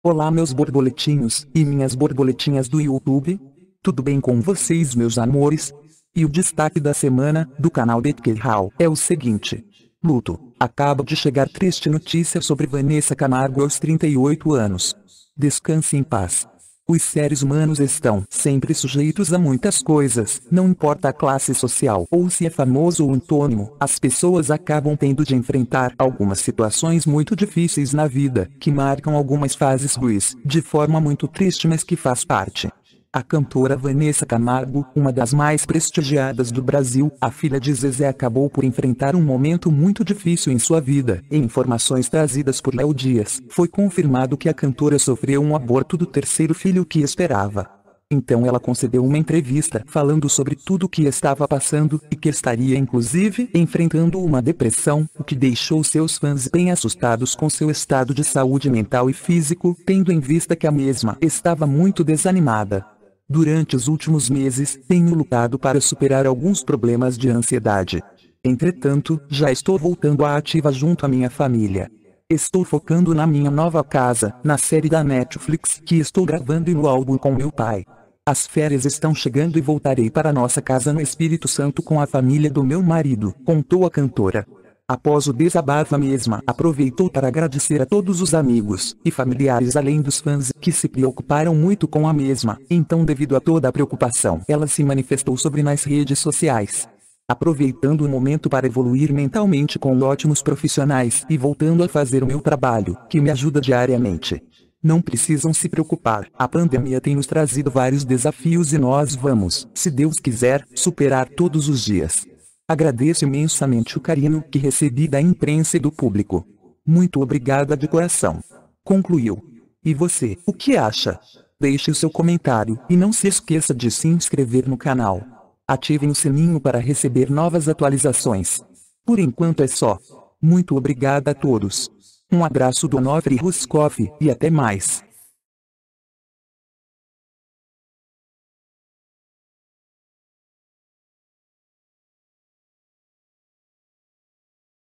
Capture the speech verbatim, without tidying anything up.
Olá meus borboletinhos e minhas borboletinhas do YouTube, tudo bem com vocês meus amores? E o destaque da semana, do canal Betkerhal, é o seguinte. Luto, acaba de chegar triste notícia sobre Vanessa Camargo aos trinta e oito anos. Descanse em paz. Os seres humanos estão sempre sujeitos a muitas coisas, não importa a classe social ou se é famoso ou antônimo, as pessoas acabam tendo de enfrentar algumas situações muito difíceis na vida, que marcam algumas fases ruins, de forma muito triste mas que faz parte. A cantora Vanessa Camargo, uma das mais prestigiadas do Brasil, a filha de Zezé, acabou por enfrentar um momento muito difícil em sua vida. Em informações trazidas por Léo Dias, foi confirmado que a cantora sofreu um aborto do terceiro filho que esperava. Então ela concedeu uma entrevista falando sobre tudo o que estava passando e que estaria inclusive enfrentando uma depressão, o que deixou seus fãs bem assustados com seu estado de saúde mental e físico, tendo em vista que a mesma estava muito desanimada. Durante os últimos meses, tenho lutado para superar alguns problemas de ansiedade. Entretanto, já estou voltando à ativa junto à minha família. Estou focando na minha nova casa, na série da Netflix que estou gravando e no álbum com meu pai. As férias estão chegando e voltarei para nossa casa no Espírito Santo com a família do meu marido, contou a cantora. Após o desabafo, a mesma aproveitou para agradecer a todos os amigos e familiares além dos fãs que se preocuparam muito com a mesma. Então, devido a toda a preocupação, ela se manifestou sobre nas redes sociais. Aproveitando o momento para evoluir mentalmente com ótimos profissionais e voltando a fazer o meu trabalho, que me ajuda diariamente. Não precisam se preocupar, a pandemia tem nos trazido vários desafios e nós vamos, se Deus quiser, superar todos os dias. Agradeço imensamente o carinho que recebi da imprensa e do público. Muito obrigada de coração. Concluiu. E você, o que acha? Deixe o seu comentário e não se esqueça de se inscrever no canal. Ativem o sininho para receber novas atualizações. Por enquanto é só. Muito obrigada a todos. Um abraço do Onofre Ruskov e até mais.